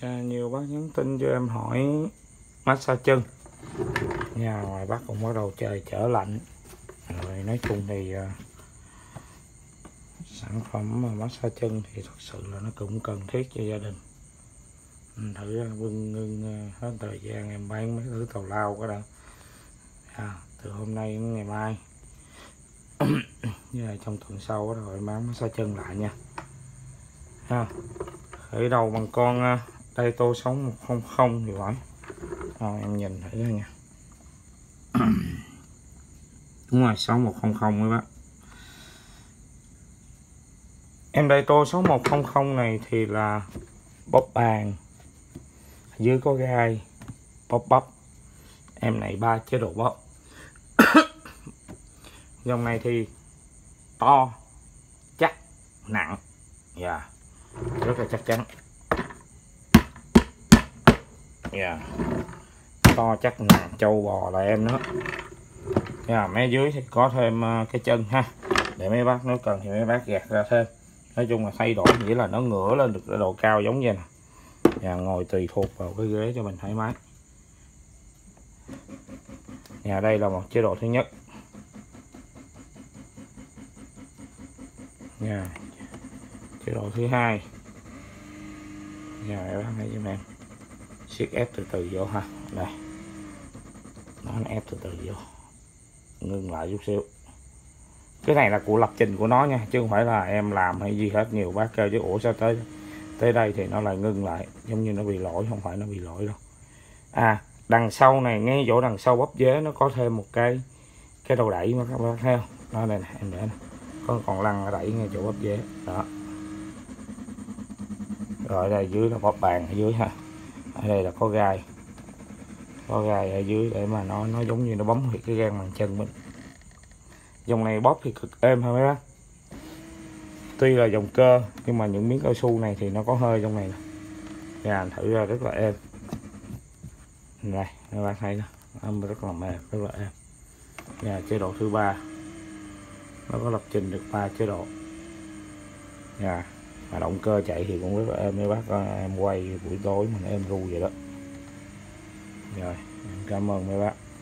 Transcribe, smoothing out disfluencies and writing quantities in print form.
Nhiều bác nhắn tin cho em hỏi massage chân. Nhà ngoài Bắc cũng bắt đầu trời trở lạnh rồi, nói chung thì sản phẩm mà massage chân thì thật sự là nó cũng cần thiết cho gia đình. Thử ngưng hết thời gian em bán mấy thứ tào lao cái đã. Từ hôm nay đến ngày mai như là trong tuần sau rồi em bán massage chân lại nha. Khởi đầu bằng con Daito 6100 thì phải. Em nhìn thử nha. Đúng rồi, 6100 mấy bác. Em Daito 6100 này thì là bóp bàn, dưới có gai, bóp bắp. Em này 3 chế độ bóp. Dòng này thì to, chắc, nặng, rất là chắc chắn. To chắc nặng trâu bò là em nữa. Mé dưới thì có thêm cái chân ha, để mấy bác nếu cần thì mấy bác gạt ra thêm. Nói chung là thay đổi nghĩa là nó ngửa lên được cái độ cao giống như này. Ngồi tùy thuộc vào cái ghế cho mình thoải mái. Đây là một chế độ thứ nhất. Chế độ thứ hai. Các bác thấy cho em siết ép từ từ vô ha. Đây, nó ép từ từ vô, ngưng lại chút xíu. Cái này là của lập trình của nó nha, chứ không phải là em làm hay gì hết. Nhiều bác kêu chứ ủa sao tới đây thì nó lại ngưng lại, giống như nó bị lỗi. Không phải nó bị lỗi đâu. Đằng sau này, ngay chỗ đằng sau bóp dế nó có thêm một cái đầu đẩy mà các bác thấy không? Đó, đây nè, em để nè, còn lăn đẩy ngay chỗ bóp dế đó. Rồi đây dưới là bóp bàn ở dưới ha. Ở đây là có gai ở dưới để mà nó giống như nó bấm huyệt cái gan bàn chân mình. Dòng này bóp thì cực êm ha mấy bác. Tuy là dòng cơ nhưng mà những miếng cao su này thì nó có hơi trong này nè. Thử ra rất là êm. Đây các bác thấy nó rất là mềm, rất là êm. Chế độ thứ ba, nó có lập trình được 3 chế độ. Mà động cơ chạy thì cũng rất là êm mấy bác. Em quay buổi tối mà nó êm ru vậy đó. Rồi em cảm ơn mấy bác.